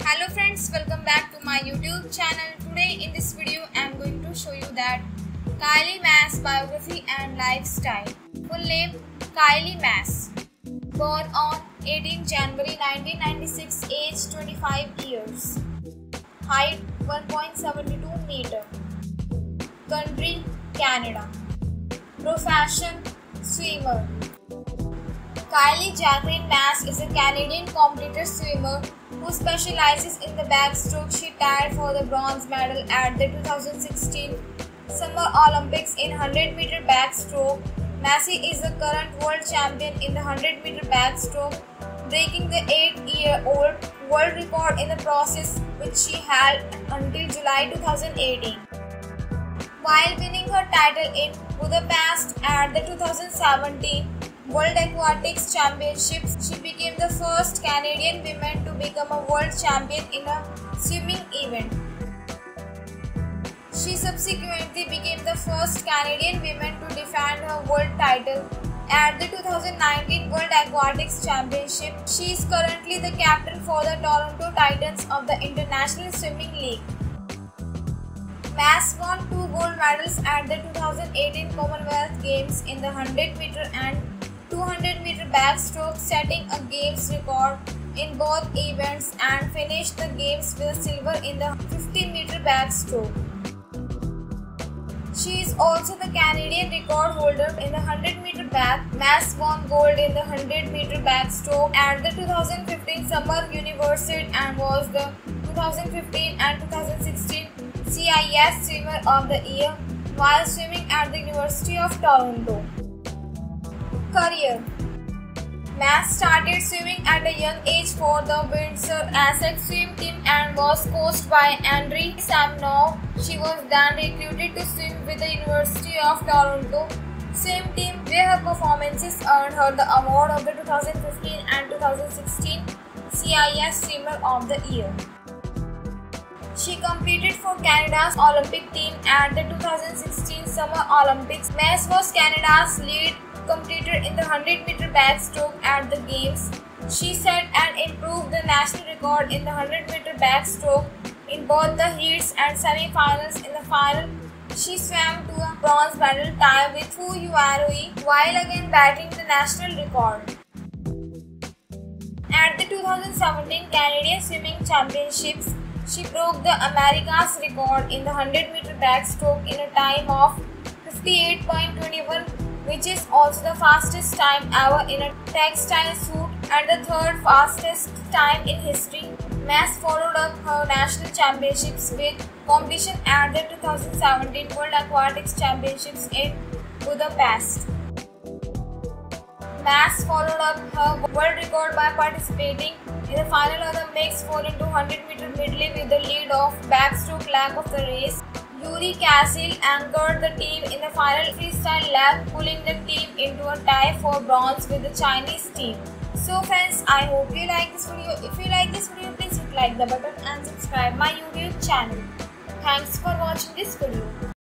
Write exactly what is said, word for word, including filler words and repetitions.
Hello friends, welcome back to my YouTube channel. Today in this video I am going to show you that Kylie Masse biography and lifestyle. Full name Kylie Masse. Born on eighteenth January nineteen ninety-six, age twenty-five years. Height one point seven two meter. Country Canada. Profession swimmer. Kylie Jacqueline Masse is a Canadian competitive swimmer who specializes in the backstroke. She tied for the bronze medal at the two thousand sixteen Summer Olympics in one hundred meter backstroke. Masse is the current world champion in the one hundred meter backstroke, breaking the eight-year-old world record in the process, which she held until July two thousand eighteen. While winning her title in Budapest at the two thousand seventeen World Aquatics Championships, she became the first Canadian woman to become a world champion in a swimming event. She subsequently became the first Canadian woman to defend her world title at the two thousand nineteen World Aquatics Championship. She is currently the captain for the Toronto Titans of the International Swimming League. Masse won two gold medals at the two thousand eighteen Commonwealth Games in the one hundred meter and two hundred meter backstroke, setting a Games record in both events, and finished the Games with silver in the fifteen meter backstroke. She is also the Canadian record holder in the one hundred meter back. Masse won gold in the one hundred meter backstroke at the two thousand fifteen Summer Universiade and was the two thousand fifteen and two thousand sixteen C I S Swimmer of the Year while swimming at the University of Toronto. Career. Masse started swimming at a young age for the Windsor Essex swim team and was coached by Andriy Semyonov. She was then recruited to swim with the University of Toronto swim team, where her performances earned her the award of the two thousand fifteen and two thousand sixteen C I S Swimmer of the Year. She competed for Canada's Olympic team at the two thousand sixteen Summer Olympics. Masse was Canada's lead competitor in the one hundred meter backstroke at the Games. She set and improved the national record in the one hundred meter backstroke in both the heats and semi-finals. In the final, she swam to a bronze medal tie with Fu Yuarui while again batting the national record. At the two thousand seventeen Canadian Swimming Championships, she broke the America's record in the one hundred meter backstroke in a time of fifty-eight point two one, which is also the fastest time ever in a textile suit and the third fastest time in history. Masse followed up her national championships with competition at the two thousand seventeen World Aquatics Championships in Budapest. Masse followed up her world record by participating in the final of the mixed four into one hundred meter medley with the lead of backstroke leg of the race. Yuri Casil anchored the team in the final freestyle leg, pulling the team into a tie for bronze with the Chinese team. So friends, I hope you like this video. If you like this video, please hit like the button and subscribe my YouTube channel. Thanks for watching this video.